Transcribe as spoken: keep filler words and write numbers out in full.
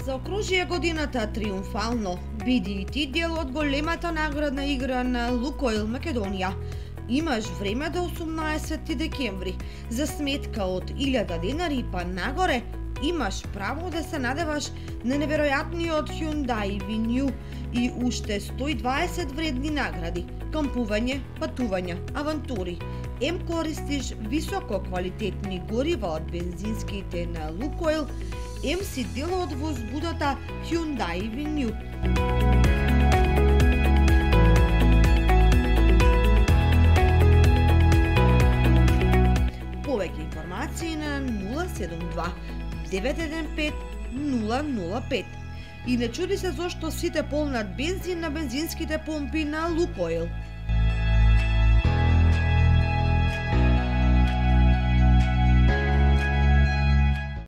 Заокружи годината триумфално, биди и ти дел од големата наградна игра на Лукойл Македонија. Имаш време до осумнаесети декември. За сметка од илјада денари па нагоре, имаш право да се надеваш на неверојатниот Hyundai Venue и уште сто и дваесет вредни награди, кампување, патувања, авантури. Ем користиш високо квалитетни горива од бензинските на Лукойл, ем си дел од возбудата Hyundai Venue. Повеќе информации на нула седум два девет еден пет нула нула пет. И не чуди се зошто сите полнат бензин на бензинските помпи на Лукойл.